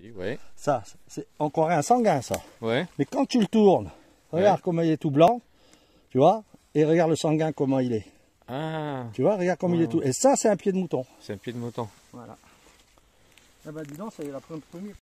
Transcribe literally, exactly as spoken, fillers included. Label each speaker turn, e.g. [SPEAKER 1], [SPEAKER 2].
[SPEAKER 1] Oui, ouais.
[SPEAKER 2] Ça, c'est, on croirait un sanguin, ça.
[SPEAKER 1] Ouais.
[SPEAKER 2] Mais quand tu le tournes, regarde
[SPEAKER 1] Ouais.
[SPEAKER 2] comment il est tout blanc, tu vois, et regarde le sanguin comment il est.
[SPEAKER 1] Ah,
[SPEAKER 2] Tu vois, regarde comme
[SPEAKER 1] ouais,
[SPEAKER 2] il est tout. Et ça, c'est un pied de mouton.
[SPEAKER 1] c'est un pied de mouton.
[SPEAKER 2] Voilà. Eh ben, dis donc, c'est la première.